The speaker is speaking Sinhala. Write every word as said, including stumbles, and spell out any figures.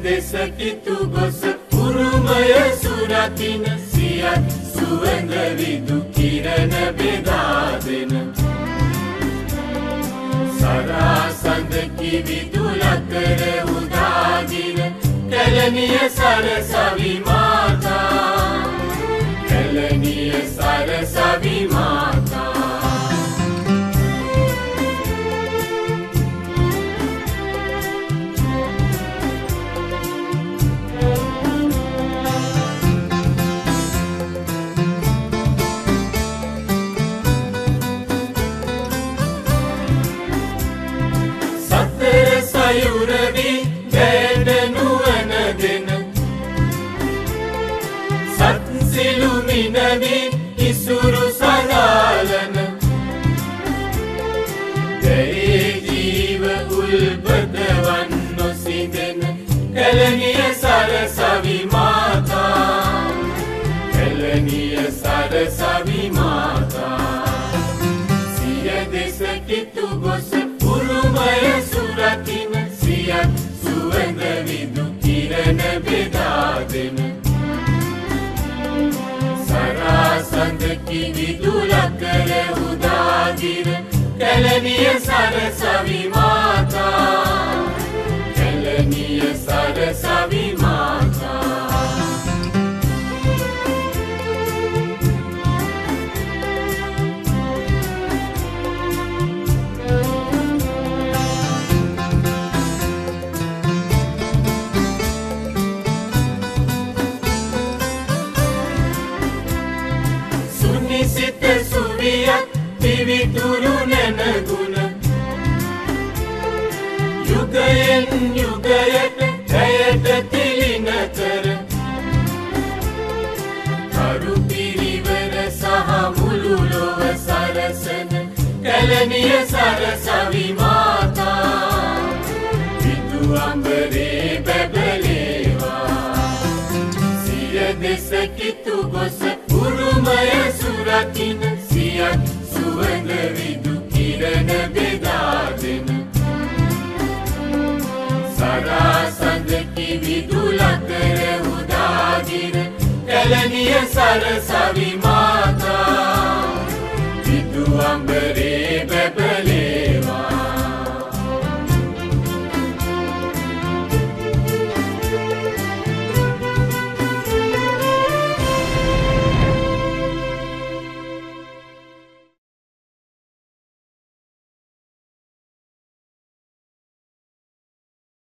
දෙස කිතු ගොස උරුමය සුරකින සියත් සුවඳ විදු කිරණ බෙදා දෙන සරසඳ කිවිදුලකර උදාදින කැලණිය සරසවි මාතා කැලණිය සරසවි මාතා සයුරවි දැඩ නුවණ දෙන සත් සිළුමිනවි ඉසුරු සදාලන දැයේ ජීව උල්පතවන් නොසිඳෙන කැලණිය සරසවි මාතා කැලණිය සරසවි මාතා සිය දෙස කිතු ගොස උරුමය සුරකින සියත් සුවඳ විදු කිරණ බෙදා දෙන සරසඳ කිවිදුලකර උදාදින කැලණිය සරසවි මාතා කැලණිය සරසවි මාතා සිත සුවියත් පිවිතුරු නැනගුණ යුගයෙන් යුගයට ජයට තිලින කර කරු පිරිවර සහ මුළු ලොව සරසන කැලණිය සරසවි මාතා විදු අඹරේ බැබලේවා සිය දෙස කිතු ගොස උරුමය සුරකින සියත් සුවඳ විදු කිරණ බෙදා දෙන සරසඳ කිවිදුලකර උදාදින කැලණිය සරසවි